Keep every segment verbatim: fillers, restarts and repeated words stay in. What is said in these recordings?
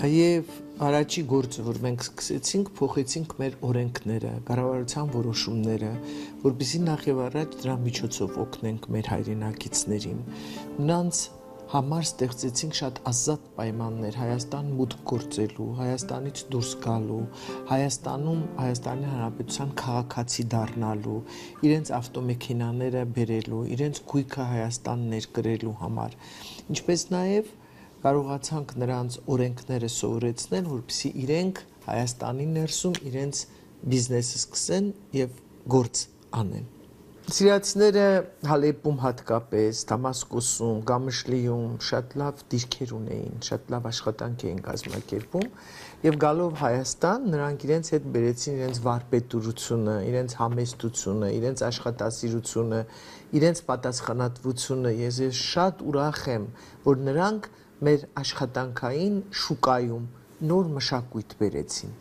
Եվ առաջի գործը, որ մենք սկսեցինք, փոխեցինք մեր օրենքները, կառավարության որոշումները, որպեսզի նախ եւ առաջ դրա միջոցով օգնենք մեր հայրենակիցներին։ Նրանց համար ստեղծեցինք շատ ազատ պայմաններ Հայաստան մուտք գործելու, Հայաստանից դուրս գալու, Հայաստանում Հայաստանի Հանրապետության քաղաքացի դառնալու, իրենց ավտոմեքենաները բերելու, իրենց գույքը Հայաստան ներկրելու համար, ինչպես նաեւ կարողացանք նրանց օրենքները սովորեցնել, որպեսզի իրենք Հայաստանի ներսում իրենց բիզնեսը սկսեն եւ գործ անեն։ Սիրիացիները Հալեպում հատկապես, Դամասկոսում, Գամշլիում շատ լավ դիրքեր ունեին, շատ լավ աշխատանք էին կազմակերպում եւ գալով Հայաստան նրանք իրենց հետ բերեցին իրենց վարպետությունը, իրենց համեստությունը, իրենց աշխատասիրությունը, իրենց պատասխանատվությունը։ Ես շատ ուրախ եմ, որ նրանք մեր աշխատանքային շուկայում նոր մշակույթ բերեցին։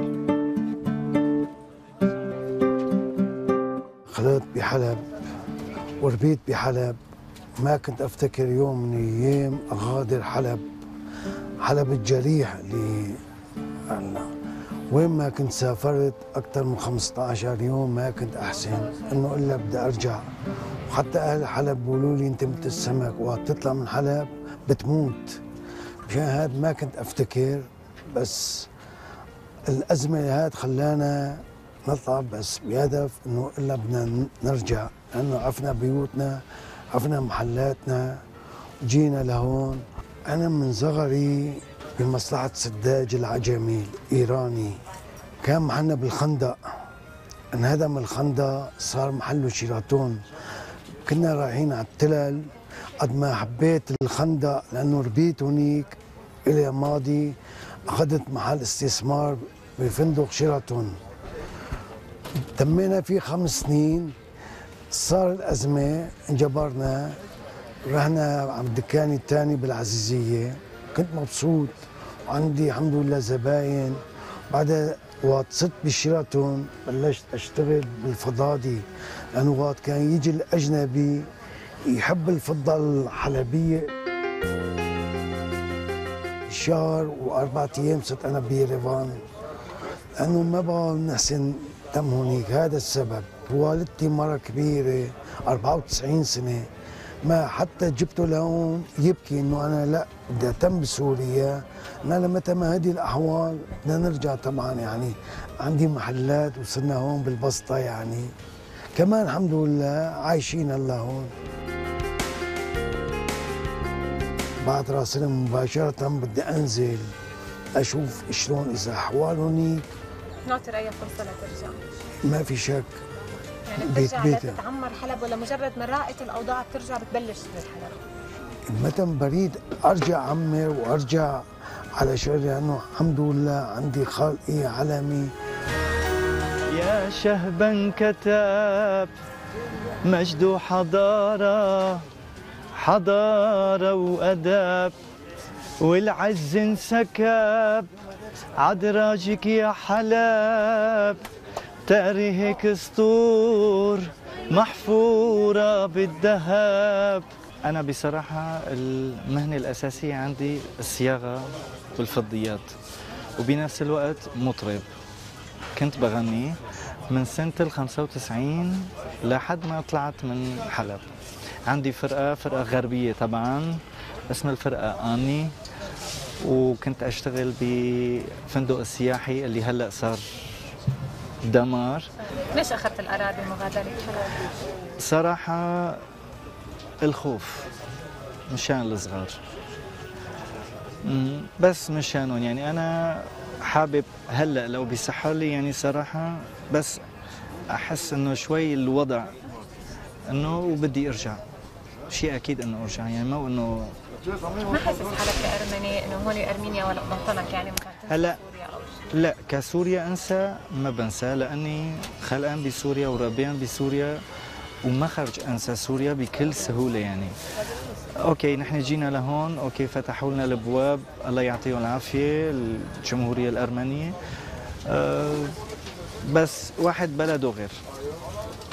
خلقت بحلب وربيت بحلب ما كنت افتكر يوم من الايام اغادر حلب حلب الجريح اللي عنا وين ما كنت سافرت اكثر من خمسة عشر يوم ما كنت احسن انه الا بدي ارجع وحتى اهل حلب بيقولوا لي انت مثل السمك وقت تطلع من حلب بتموت مشان هاد ما كنت افتكر بس الازمه هاد خلانا نطلع بس بهدف انه الا بدنا نرجع لانه عفنا بيوتنا عفنا محلاتنا جينا لهون. انا من صغري بمصلحه سداج العجمي الايراني كان محلنا بالخندق انهدم الخندق صار محله شيراتون كنا رايحين على التلل قد ما حبيت الخندق لانه ربيت هنيك الي ماضي اخذت محل استثمار بفندق شيراتون تمينا فيه خمس سنين صار الأزمة انجبرنا رحنا على الدكان الثاني بالعزيزية كنت مبسوط وعندي الحمد لله زباين بعدها وقت صرت بالشيراتون بلشت أشتغل بالفضادي لأنه وقت كان يجي الأجنبي يحب الفضة الحلبية شهر وأربعة أيام صرت أنا بيريفان لأنه ما بقى نحسن تم هنيك هذا السبب. والدتي مرة كبيرة أربعة وتسعين سنة ما حتى جبته لهون يبكي انه انا لا بدي اهتم بسوريا انا لمتى ما هذه الاحوال بدنا نرجع طبعا يعني عندي محلات وصرنا هون بالبسطة يعني كمان الحمد لله عايشين هلا هون. بعد راسنا مباشرة بدي انزل اشوف شلون اذا احوال هنيك ناطر اي فرصة لترجع؟ ما في شك يعني بترجع لتتعمر حلب ولا مجرد ما راقت الاوضاع بترجع بتبلش بالحلب؟ متى بريد ارجع عمر وارجع على شغلي لانه الحمد لله عندي خلقي علمي. يا شهبا كتب مجد وحضارة حضارة وأدب والعز انسكب عدراجك يا حلب تاريخك سطور محفورة بالذهب. أنا بصراحة المهنة الأساسية عندي الصياغة والفضيات وبنفس الوقت مطرب. كنت بغني من سنة ال خمسة وتسعين لحد ما طلعت من حلب. عندي فرقة فرقة غربية طبعا اسم الفرقة آني وكنت أشتغل بفندق السياحي اللي هلأ صار دمار. ليش أخذت القرار بمغادرة حلب؟ صراحة الخوف مشان الصغار بس مشانهم يعني أنا حابب هلأ لو بيصحى لي يعني صراحة بس أحس إنه شوي الوضع إنه وبدي أرجع شيء أكيد إنه أرجع يعني مو إنه ما حاسس حالك كأرمني إنه هون أرمينيا ولا بطنك يعني هلا لا كسوريا انسى ما بنسى لاني خلقان بسوريا وربيان بسوريا وما خرج انسى سوريا بكل سهوله يعني. اوكي نحن جينا لهون اوكي فتحوا لنا الابواب الله يعطيهم العافيه الجمهوريه الارمنيه أه بس واحد بلده غير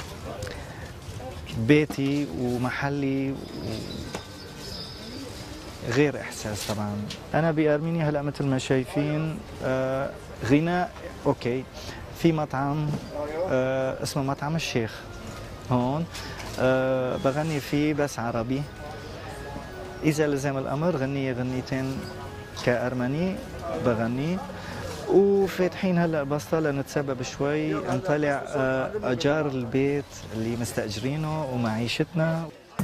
بيتي ومحلي غير إحساس طبعا. أنا بأرمينيا هلأ مثل ما شايفين آه غناء أوكي، في مطعم آه اسمه مطعم الشيخ هون آه بغني فيه بس عربي، إذا لزم الأمر غنية غنيتين كأرمني بغني. وفاتحين هلا بسطة لنتسبب شوي نطلع آه أجار البيت اللي مستأجرينه ومعيشتنا.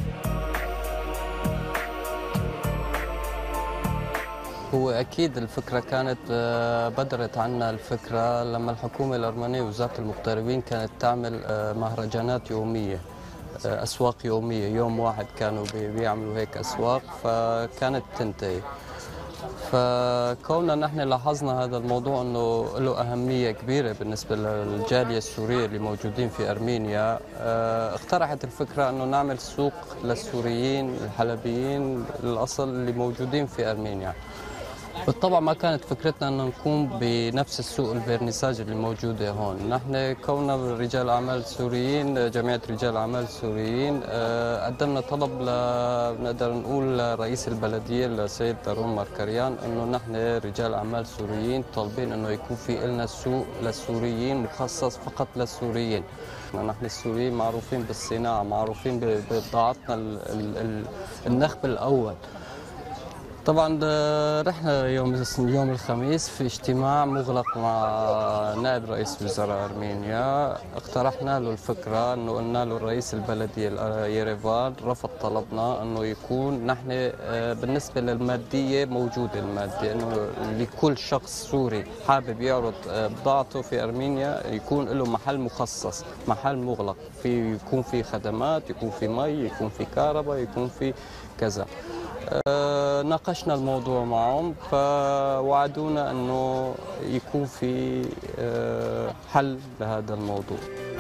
هو أكيد الفكرة كانت بدرت عنا الفكرة لما الحكومة الأرمنية ووزارة المغتربين كانت تعمل مهرجانات يومية، أسواق يومية، يوم واحد كانوا بيعملوا هيك أسواق فكانت تنتهي. فكوننا نحن لاحظنا هذا الموضوع أنه له أهمية كبيرة بالنسبة للجالية السورية اللي موجودين في أرمينيا، اقترحت الفكرة أنه نعمل سوق للسوريين الحلبيين الأصل اللي موجودين في أرمينيا. بالطبع ما كانت فكرتنا أن نقوم بنفس السوق الفيرنيساج اللي موجودة هون. نحن كوننا رجال أعمال سوريين، جمعية رجال أعمال سوريين، قدمنا طلب نقدر نقول رئيس البلدية السيد دارون ماركريان أنه نحن رجال أعمال سوريين طالبين أنه يكون في لنا سوق للسوريين مخصص فقط للسوريين. نحن السوريين معروفين بالصناعة، معروفين ببضاعتنا النخب الأول. طبعا رحنا يوم يوم الخميس في اجتماع مغلق مع نائب رئيس وزراء ارمينيا، اقترحنا له الفكره انه قلنا له الرئيس البلديه يريفان رفض طلبنا انه يكون نحن بالنسبه للماديه موجوده الماده، انه لكل شخص سوري حابب يعرض بضاعته في ارمينيا يكون له محل مخصص، محل مغلق، في يكون في خدمات، يكون في مي، يكون في كهرباء، يكون في كذا. أه ناقشنا الموضوع معهم فوعدونا أنه يكون في أه حل لهذا الموضوع.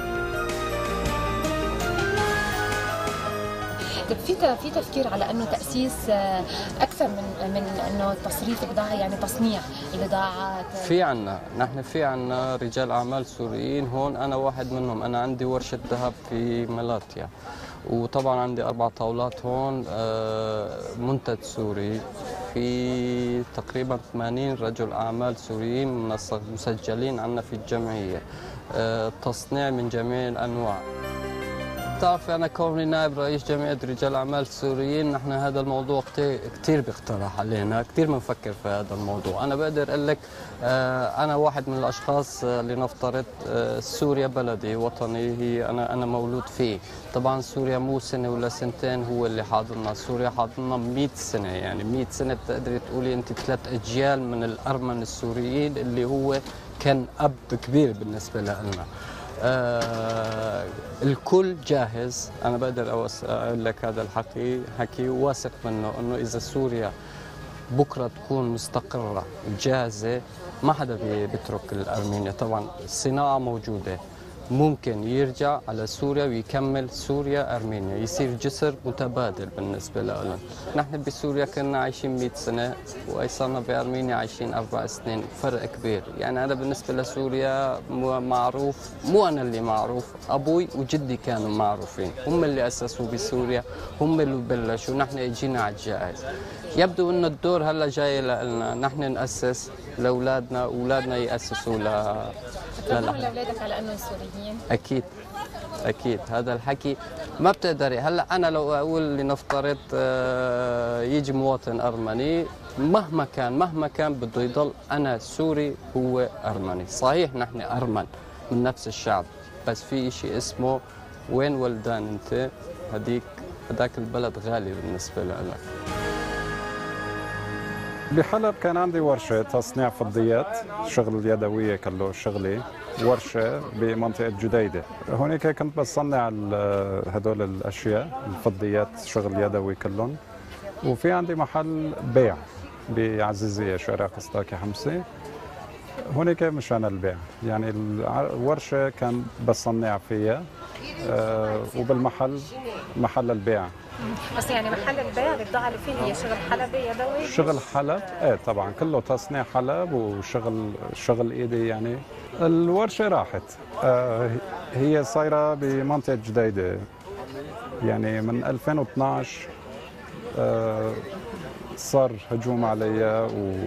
في في تفكير على انه تاسيس اكثر من من انه تصريف بضاعه، يعني تصنيع البضاعات؟ في عنا نحن في عنا رجال اعمال سوريين هون، انا واحد منهم، انا عندي ورشه ذهب في مالاتيا، وطبعا عندي اربع طاولات هون منتج سوري، في تقريبا ثمانين رجل اعمال سوريين مسجلين عنا في الجمعيه، تصنيع من جميع الانواع. بتعرف أنا كوني نائب رئيس جمعية رجال أعمال سوريين، نحن هذا الموضوع كثير بيقترح علينا، كثير بنفكر في هذا الموضوع. أنا بقدر أقول لك أنا واحد من الأشخاص اللي نفترض سوريا بلدي وطني، هي أنا أنا مولود فيه. طبعا سوريا مو سنة ولا سنتين هو اللي حاضرنا، سوريا حاضرنا مئة سنة، يعني مئة سنة بتقدري تقولي أنت ثلاث أجيال من الأرمن السوريين اللي هو كان أب كبير بالنسبة لنا. آه الكل جاهز، أنا بقدر أقول لك هذا الحكي حكي واثق منه، إنه إذا سوريا بكرة تكون مستقرة جاهزة ما حدا بيترك الأرمينيا. طبعا الصناعة موجودة، ممكن يرجع على سوريا ويكمل سوريا أرمينيا، يصير جسر متبادل بالنسبة لنا. نحن بسوريا كنا عايشين مئة سنة وصرنا بأرمينيا عايشين أربع سنين، فرق كبير. يعني أنا بالنسبة لسوريا معروف، مو أنا اللي معروف، أبوي وجدي كانوا معروفين، هم اللي أسسوا بسوريا، هم اللي بلشوا، نحن اجينا على الجاهز. يبدو أن الدور هلا جاي لنا، نحن نأسس لأولادنا، أولادنا يأسسوا ل تفهم لاولادك على انهم سوريين؟ اكيد اكيد، هذا الحكي ما بتقدري. هلا انا لو اقول لنفترض يجي مواطن ارمني مهما كان مهما كان بده يضل انا سوري هو ارمني. صحيح نحن ارمن من نفس الشعب، بس في شيء اسمه وين ولدان انت، هديك هذاك البلد غالي بالنسبه لك. بحلب كان عندي ورشة تصنيع فضيات، شغل يدوية كله شغلي، ورشة بمنطقة جديدة. هونيك كنت بصنع هدول الأشياء، الفضيات شغل يدوي كلهم. وفي عندي محل بيع بعزيزية شارع قسطاكي حمصي، هونيك مشان البيع. يعني الورشة كان بصنع فيها وبالمحل محل البيع. بس يعني محل البيع البضاعة اللي فيه هي شغل حلبي يدوي؟ شغل حلب، ايه طبعا كله تصنيع حلب وشغل شغل ايدي. يعني الورشة راحت، آه هي صايرة بمنطقة جديدة، يعني من ألفين واثنعش آه صار هجوم علي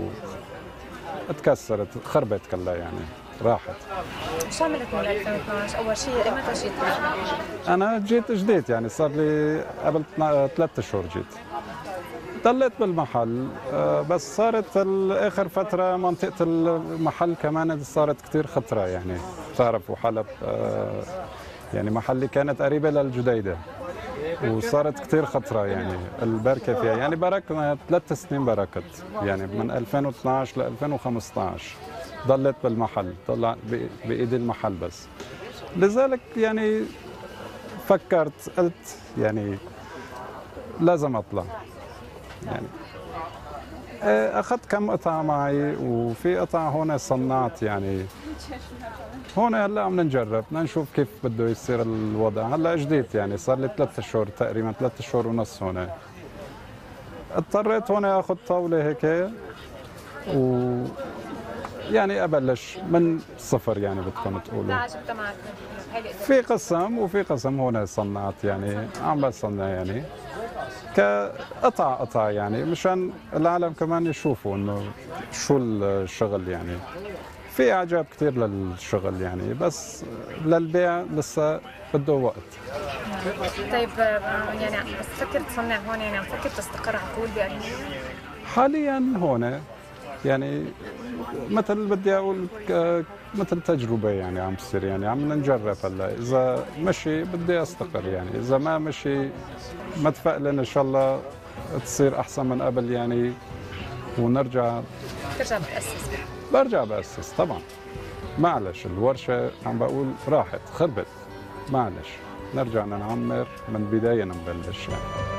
وتكسرت خربت كلها يعني راحت. شو عملت من ألفين واثنعش؟ أول شيء إمتى جيت؟ أنا جيت جديد يعني صار لي قبل ثلاثة أشهر جيت. ضليت بالمحل بس صارت آخر فترة منطقة المحل كمان صارت كتير خطرة يعني بتعرفوا حلب يعني محلي كانت قريبة للجديدة وصارت كتير خطرة يعني البركة فيها يعني بركنا ثلاث سنين بركت يعني من ألفين واثنعش ل ألفين وخمسطعش ضليت بالمحل طلع بإيدي المحل بس لذلك يعني فكرت قلت يعني لازم أطلع يعني أخذت كم قطعة معي وفي قطعة هون صنعت يعني هون هلا عم نجرب بدنا نشوف كيف بده يصير الوضع هلا جديد يعني صار لي ثلاث اشهر تقريبا ثلاث اشهر ونص هون اضطريت هون اخذ طاوله هيك و يعني ابلش من صفر يعني بدكم تقولوا في قسم وفي قسم هون صنعت يعني عم بصنع يعني كقطع قطع يعني مشان العالم كمان يشوفوا انه شو الشغل يعني في اعجاب كثير للشغل يعني بس للبيع لسه بده وقت. طيب يعني عم تفكر تصنع هون يعني عم تفكر تستقر على طول بألمانيا؟ حاليا هون يعني مثل بدي اقول مثل تجربه يعني عم تصير يعني عم نجرب هلا اذا مشي بدي استقر يعني اذا ما مشي متفائلين ان شاء الله تصير احسن من قبل يعني ونرجع ترجع بتأسس برجع بأسس طبعا معلش الورشه عم بقول راحت خربت معلش نرجع نعمر من بدايه نبلش يعني